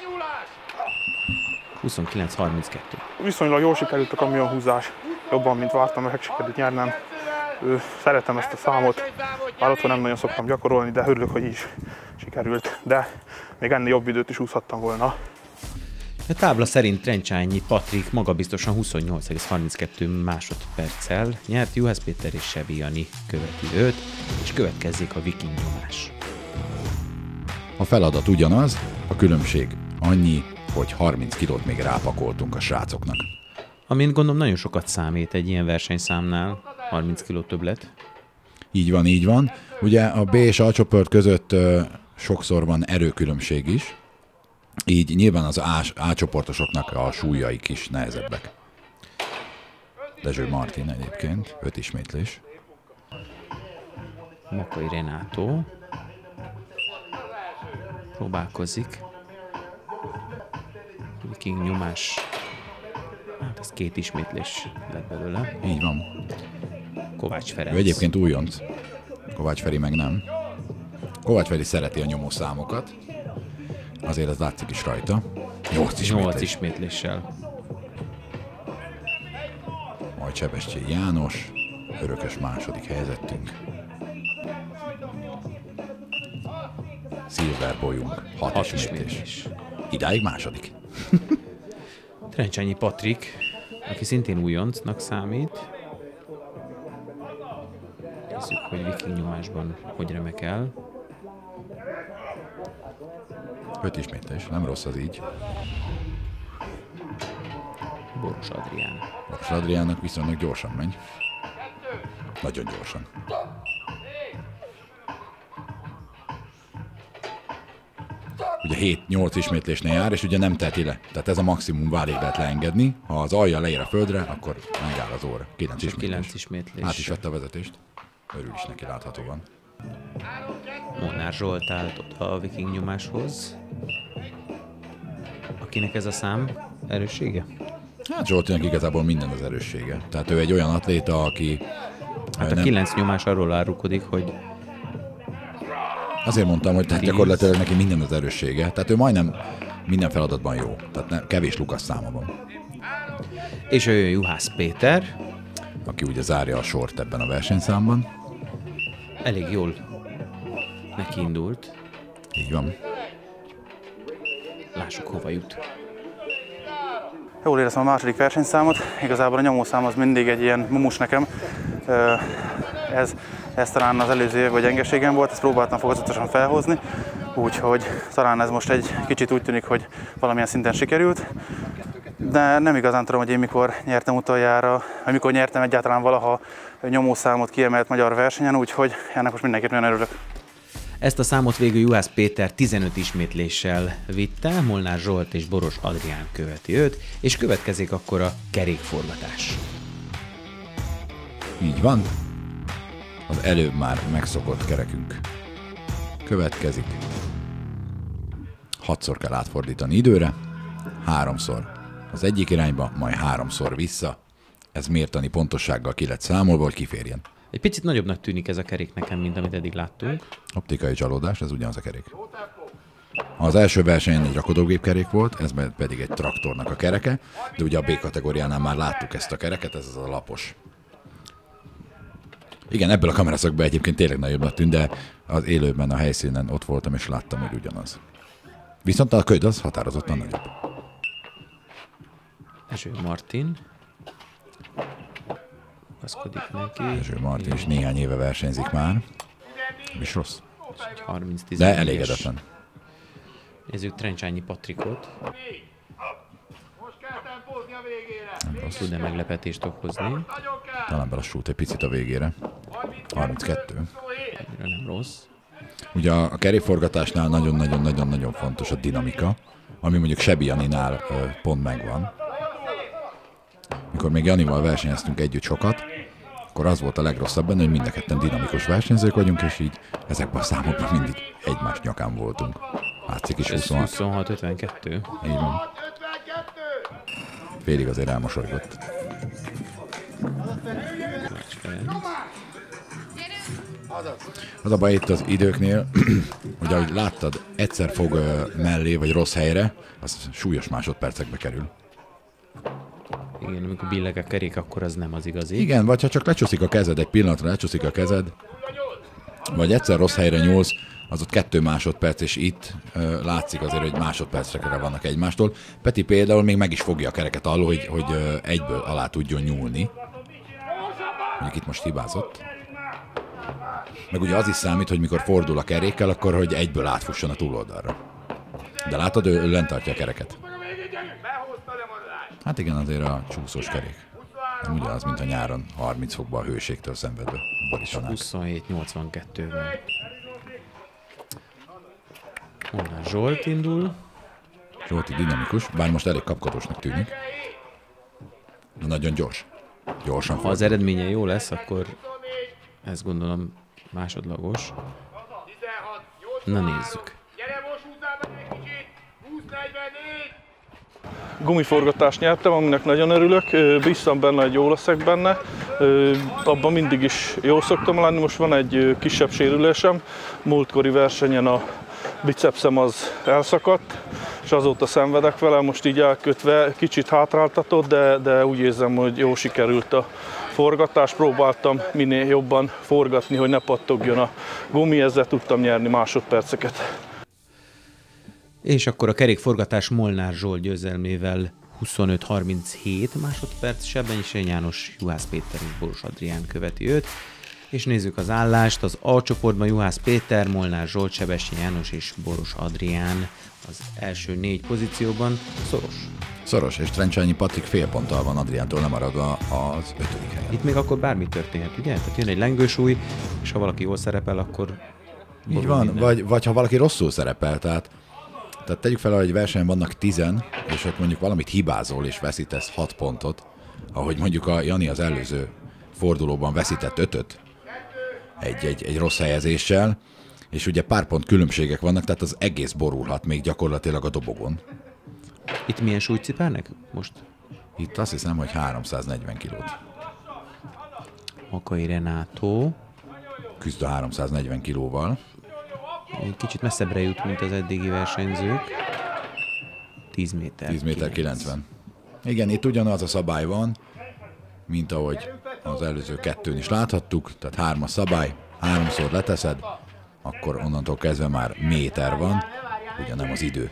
huszonkilenc harminckettő. Viszonylag jól sikerült a kamionhúzás, jobban, mint vártam, meg sikerült nyernem. Szeretem ezt a számot, bár otthon nem nagyon szoktam gyakorolni, de örülök, hogy is sikerült, de még ennél jobb időt is húzhattam volna. A tábla szerint Trencsányi Patrik magabiztosan huszonnyolc egész harminckettő másodperccel nyert, Juhász Péter és Sebi Jani követi őt, és következzék a Viking nyomás. A feladat ugyanaz, a különbség annyi, hogy harminc kilót még rápakoltunk a srácoknak. Amint gondolom nagyon sokat számít egy ilyen versenyszámnál, harminc kiló többlet. Így van, így van. Ugye a B és A csoport között ö, sokszor van erőkülönbség is, így nyilván az A, A csoportosoknak a súlyaik is nehezebbek. Dezső Martin egyébként, öt ismétlés. Makai Renátó próbálkozik. Viking nyomás. Hát ez két ismétlés lett belőle. Így van. Kovács Ferenc. Ő egyébként újonc. Kovács Feri meg nem. Kovács Feri szereti a nyomószámokat. Azért ez látszik is rajta. nyolc ismétlés. nyolc ismétléssel. Majd Sebestyén János, örökös második helyezettünk. Silver Bolyunk, hat, hat ismétlés. ismétlés. Idáig második. Trencsányi Patrik, aki szintén újoncnak számít. Nézzük, hogy Viking nyomásban hogy remekel. öt ismétlés, nem rossz az így. Boros Adrián. Boros Adriánnak viszonylag gyorsan megy. Nagyon gyorsan. Ugye hét-nyolc ismétlésnél jár, és ugye nem teheti le. Tehát ez a maximum válig lehet leengedni. Ha az alja leér a földre, akkor megáll az óra. kilenc ismétlés. kilenc ismétlés. Át is vette a vezetést. Örül is neki láthatóan. Molnár Zsolt állt oda a Viking nyomáshoz. Akinek ez a szám erőssége? Hát Zsoltinak igazából minden az erőssége. Tehát ő egy olyan atléta, aki... Hát a nem... kilenc nyomás arról árulkodik, hogy... Azért mondtam, hogy tehát gyakorlatilag neki minden az erőssége. Tehát ő majdnem minden feladatban jó. Tehát nem, kevés lukas száma van. És ő Juhász Péter. Aki ugye zárja a sort ebben a versenyszámban. Elég jól neki indult. Így van. Lássuk, hova jut. Jól éreztem a második versenyszámot, igazából a nyomószám az mindig egy ilyen mumus nekem. Ez, ez talán az előző évben gyengeségem volt, ezt próbáltam fokozatosan felhozni, úgyhogy talán ez most egy kicsit úgy tűnik, hogy valamilyen szinten sikerült. De nem igazán tudom, hogy én mikor nyertem utoljára, vagy mikor nyertem egyáltalán valaha nyomószámot kiemelt magyar versenyen, úgyhogy ennek most mindenképp nagyon örülök. Ezt a számot végül Juhász Péter tizenöt ismétléssel vitte, Molnár Zsolt és Boros Adrián követi őt, és következik akkor a kerékforgatás. Így van. Az előbb már megszokott kerekünk következik. Hatszor kell átfordítani időre, háromszor az egyik irányba, majd háromszor vissza. Ez mértani pontossággal ki lett számolva, hogy kiférjen. Egy picit nagyobbnak tűnik ez a kerék nekem, mint amit eddig láttunk. Optikai csalódás, ez ugyanaz a kerék. Az első versenyen egy rakodógépkerék volt, ez pedig egy traktornak a kereke, de ugye a B kategóriánál már láttuk ezt a kereket, ez az a lapos. Igen, ebből a kameraszögből egyébként tényleg nagyobbnak tűnt, de az élőben a helyszínen ott voltam, és láttam, hogy ugyanaz. Viszont a köd az határozottan nagyobb. Ezső Martin. Kaszkodik neki. Ezső Martin is néhány éve versenyzik már. És rossz. harminc De elégedetlen. Nézzük Trencsányi Patrikot. Tud-e meglepetést okozni? Talán belassult egy picit a végére. harminckettő. Egyre nem rossz. Ugye a kerékforgatásnál nagyon-nagyon-nagyon-nagyon fontos a dinamika, ami mondjuk Sebi Janinál pont megvan. Mikor még Janival versenyeztünk együtt sokat, akkor az volt a legrosszabb benne, hogy mind a ketten dinamikus versenyzők vagyunk, és így ezekben a számokban mindig egymás nyakán voltunk. Látszik is huszonhat. huszonhat ötvenkettő. Így van. Félig azért elmosolygott. Az a baj itt az időknél, hogy ahogy láttad, egyszer fog mellé vagy rossz helyre, az súlyos másodpercekbe kerül. Igen, amikor billeg a kerék, akkor az nem az igazi. Igen, vagy ha csak lecsúszik a kezed, egy pillanatra lecsúszik a kezed, vagy egyszer rossz helyre nyúlsz, az ott kettő másodperc, és itt uh, látszik azért, hogy másodpercekre vannak egymástól. Peti például még meg is fogja a kereket alól, hogy, hogy uh, egyből alá tudjon nyúlni. Mondjuk itt most hibázott. Meg ugye az is számít, hogy mikor fordul a kerékkel, akkor hogy egyből átfusson a túloldalra. De látod, ő, ő lent tartja a kereket. Hát igen, azért a csúszós kerék. Nem ugyanaz, mint a nyáron harminc fokban a hőségtől szenvedve borítanák. huszonhét nyolcvankettővel. Onnan Zsolt indul. Zsolti dinamikus, bár most elég kapkodósnak tűnik. De nagyon gyors. Gyorsan Ha az eredménye jó lesz, akkor ezt gondolom másodlagos. Na nézzük. Gumiforgatást nyertem, aminek nagyon örülök. Bíztam benne, hogy jó leszek benne. Abban mindig is jó szoktam lenni. Most van egy kisebb sérülésem. Múltkori versenyen a bicepszem az elszakadt, és azóta szenvedek vele. Most így elkötve kicsit hátráltatott, de, de úgy érzem, hogy jó sikerült a forgatás. Próbáltam minél jobban forgatni, hogy ne pattogjon a gumi, ezzel tudtam nyerni másodperceket. És akkor a kerékforgatás Molnár Zsolt győzelmével huszonöt harminchét másodperc, Sebbenyi János, Juhász Péter és Boros Adrián követi őt. És nézzük az állást, az A csoportban Juhász Péter, Molnár Zsolt, Sebestyén János és Boros Adrián az első négy pozícióban. Szoros. Szoros, és Trencsányi Patrik fél ponttal van Adriántól lemaradva az ötödik helyen. Itt még akkor bármi történhet, ugye? Tehát jön egy lengősúly, és ha valaki jól szerepel, akkor... Így van, vagy, vagy ha valaki rosszul szerepel, tehát, tehát tegyük fel, hogy egy versenyen vannak tizen, és ott mondjuk valamit hibázol, és veszítesz hat pontot, ahogy mondjuk a Jani az előző fordulóban veszített ötöt, Egy, egy, egy rossz helyezéssel, és ugye pár pont különbségek vannak, tehát az egész borulhat még gyakorlatilag a dobogon. Itt milyen súlyt cipelnek most? Itt azt hiszem, hogy háromszáznegyven kilót. Makai Renátó. Küzd a háromszáznegyven kilóval. Kicsit messzebbre jut, mint az eddigi versenyzők. tíz méter. tíz méter kilencven. Igen, itt ugyanaz a szabály van, mint ahogy az előző kettőn is láthattuk, tehát hármas szabály, háromszor leteszed, akkor onnantól kezdve már méter van, ugye nem az idő.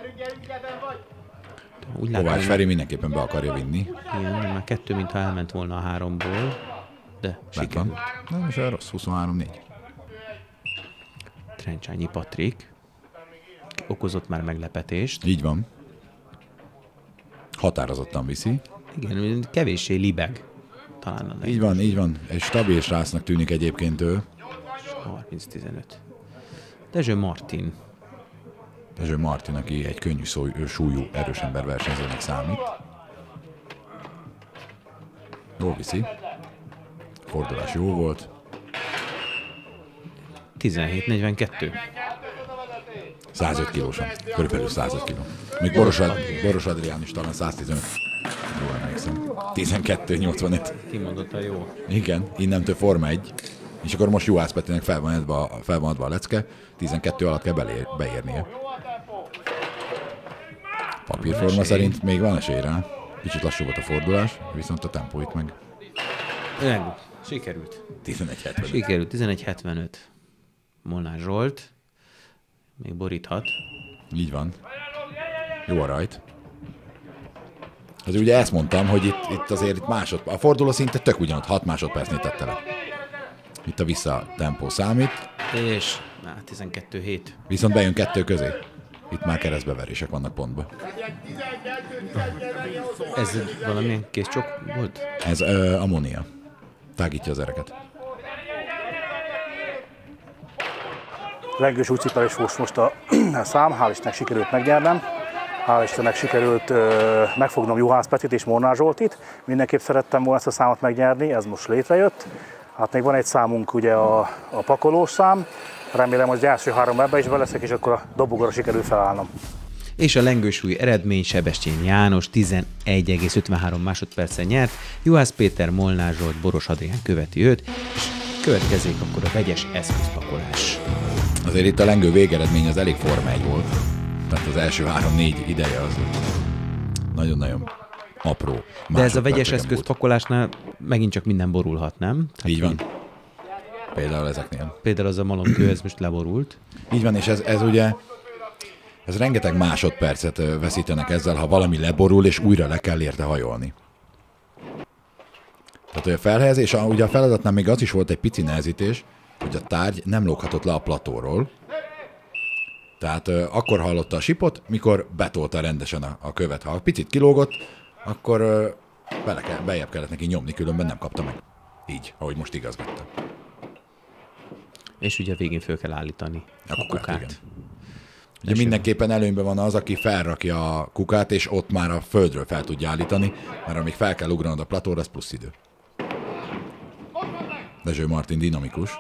Úgy Kovács látom, Feri mindenképpen be akarja vinni. Igen, már kettő, mintha elment volna a háromból, de sikerült. Nem is olyan rossz, huszonhárom négy. Trencsányi Patrik okozott már meglepetést. Így van. Határozottan viszi. Igen, kevéssé libeg. Talán így van, így van. Egy stabil srácnak tűnik egyébként ő. harminc tizenöt. Dezső Martin. Dezső Martin, aki egy könnyű súlyú erős ember versenyzőnek számít. Jól viszi. Fordulás jó volt. tizenhét negyvenkettő. százöt kilósan. Körülbelül százöt kiló. Még Boros, Ad, Boros Adrián is talán száztizenöt. Jól emlékszem. tizenkettő nyolcvanöt. Kimondotta jó. Igen, innentől Forma egy. És akkor most Juhász Petinek fel van adva, fel van adva a lecke. tizenkettő alatt kell belér, beérnie. Papírforma szerint még van esély rá. Kicsit lassú volt a fordulás, viszont a tempó itt meg. Meg, sikerült. tizenegy hetvenöt. Sikerült, tizenegy hetvenöt. Molnár Zsolt. Még boríthat. Így van. Jó a rajt. Az ugye ezt mondtam, hogy itt, itt azért itt másod, a forduló szinte tök ugyanott, hat másodpercnél tette le. Itt a visszatempó számít. És na, tizenkettő hét. Viszont bejön kettő közé. Itt már keresztbeverések vannak pontban. Ez valamilyen kézcsok volt? Ez ö, ammónia. Tágítja az ereket. Lengős útcipelés volt most a szám, hál' Istennek sikerült megnyernem. Hál' Istennek sikerült ö, megfognom Juhász Petit és Molnár Zsoltit. Mindenképp szerettem volna ezt a számot megnyerni, ez most létrejött. Hát még van egy számunk, ugye a, a pakolós szám. Remélem, hogy az első három ebbe is beleszek, és akkor a dobogóra sikerül felállnom. És a lengősúly eredmény Sebestyén János tizenegy egész ötvenhárom másodpercen nyert, Juhász Péter, Molnár Zsolt, Boros Adrián követi őt, és következik akkor a vegyes eszközpakolás. Azért itt a lengő végeredmény az elég Forma egy volt. Tehát az első három-négy ideje az nagyon-nagyon apró. De ez a vegyes eszközpakolásnál megint csak minden borulhat, nem? Hát így van. Például ezeknél. Például az a malomkő, ez most leborult. Így van, és ez, ez ugye, ez rengeteg másodpercet veszítenek ezzel, ha valami leborul, és újra le kell érte hajolni. Tehát a felhelyezés, ugye a feladatnál még az is volt egy pici nehezítés, hogy a tárgy nem lóghatott le a platóról. Tehát uh, akkor hallotta a sipot, mikor betolta rendesen a, a követ. Ha picit kilógott, akkor uh, bele kell, bejebb kellett neki nyomni, különben nem kapta meg. Így, ahogy most igazgatta. És ugye a végén föl kell állítani a, a kukát. kukát. Ugye mindenképpen előnyben van az, aki felrakja a kukát, és ott már a földről fel tudja állítani, mert amíg fel kell ugranod a platóra, ez plusz idő. Dezső Martin dinamikus.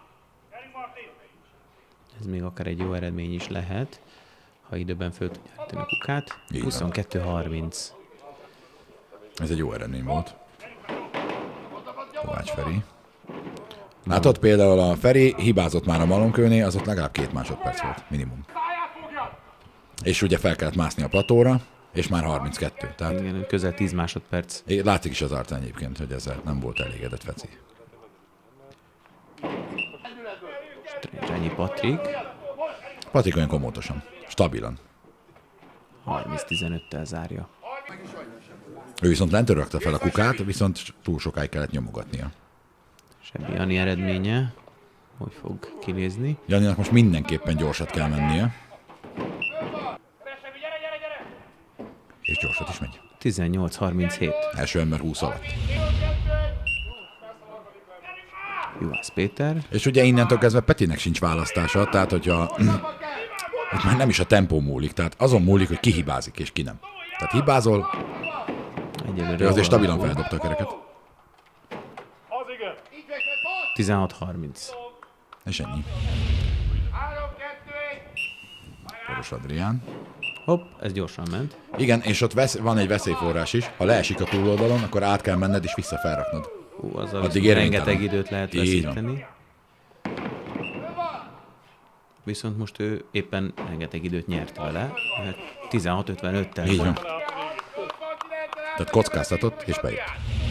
Ez még akár egy jó eredmény is lehet, ha időben föl tudja állítani a kukát. huszonkettő harminc. Ez egy jó eredmény volt. Kovács Feri. Látod például a Feri hibázott már a malomkőnél, az ott legalább két másodperc volt, minimum. És ugye fel kellett mászni a platóra, és már harminckettő. Tehát igen, közel tíz másodperc. Látszik is az arcán egyébként, hogy ezzel nem volt elégedett Feci. Strényi Patrik. Patrik olyan komótosan, stabilan. harminc tizenöttel zárja. Ő viszont lentről rakta fel a kukát, viszont túl sokáig kellett nyomogatnia. Sebi Jani eredménye, hogy fog kinézni. Janinak most mindenképpen gyorsat kell mennie. És gyorsat is megy. tizennyolc harminchét. Első ember húsz alatt. Juhász Péter. És ugye innentől kezdve Petinek sincs választása, tehát hogyha itt már nem is a tempó múlik, tehát azon múlik, hogy ki hibázik és ki nem. Tehát hibázol, ő azért stabilan feldobta a kereket. tizenhat harminc. És ennyi. Boros Adrián. Hopp, ez gyorsan ment. Igen, és ott vesz, van egy veszélyforrás is. Ha leesik a túloldalon, akkor át kell menned és vissza felraknod. Hú, azzal addig rengeteg időt lehet veszíteni. Viszont most ő éppen rengeteg időt nyert vele, mert tizenhat ötvenöttel. Így van. Tehát kockáztatott és bejött.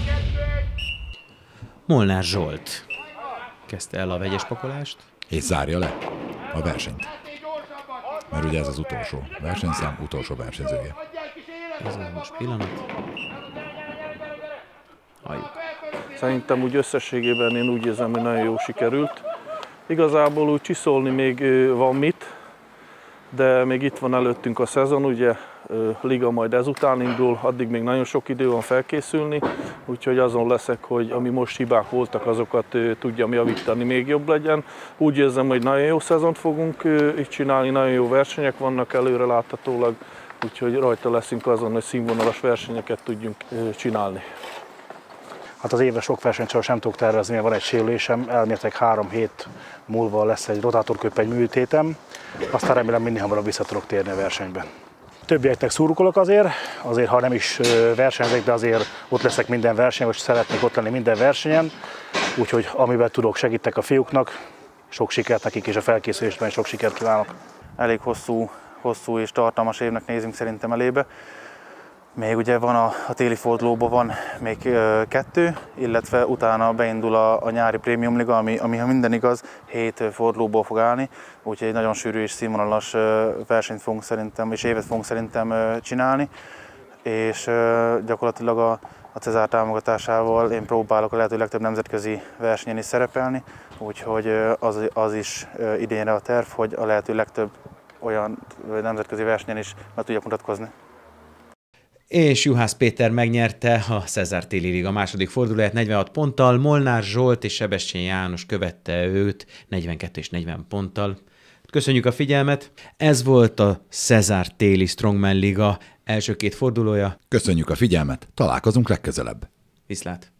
Molnár Zsolt kezdte el a vegyes pakolást. És zárja le a versenyt. Mert ugye ez az utolsó versenyszám, utolsó versenyzője. Ez az most pillanat. Halljuk. Szerintem úgy összességében én úgy érzem, hogy nagyon jó sikerült. Igazából úgy csiszolni még van mit, de még itt van előttünk a szezon, ugye liga majd ezután indul, addig még nagyon sok idő van felkészülni, úgyhogy azon leszek, hogy ami most hibák voltak, azokat tudjam javítani, még jobb legyen. Úgy érzem, hogy nagyon jó szezont fogunk itt csinálni, nagyon jó versenyek vannak előre láthatólag, úgyhogy rajta leszünk azon, hogy színvonalas versenyeket tudjunk csinálni. Hát az évre sok versenyt sem tudok tervezni, mert van egy sérülésem, elméletileg három hét múlva lesz egy rotátorköpeny műtétem, aztán remélem minél hamarabb vissza tudok térni a versenyben. Többieknek szurkolok azért, azért ha nem is versenyzek, de azért ott leszek minden versenyen, most szeretnék ott lenni minden versenyen, úgyhogy amiben tudok, segítek a fiúknak, sok sikert nekik és a felkészülésben sok sikert kívánok. Elég hosszú hosszú és tartalmas évnek nézünk szerintem elébe. Még ugye van a, a téli fordulóban van még ö, kettő, illetve utána beindul a, a nyári Prémium Liga, ami, ami ha minden igaz, hét fordulóból fog állni. Úgyhogy egy nagyon sűrű és színvonalas ö, versenyt fogunk szerintem, és évet fogunk szerintem ö, csinálni. És ö, gyakorlatilag a, a Cezár támogatásával én próbálok a lehető legtöbb nemzetközi versenyen is szerepelni. Úgyhogy az, az is idénre a terv, hogy a lehető legtöbb olyan nemzetközi versenyen is meg tudjak mutatkozni. És Juhász Péter megnyerte a Cezár téli liga második fordulóját negyvenhat ponttal, Molnár Zsolt és Sebestyén János követte őt negyvenkettő és negyven ponttal. Köszönjük a figyelmet! Ez volt a Cezár téli Strongman Liga első két fordulója. Köszönjük a figyelmet, találkozunk legközelebb. Viszlát!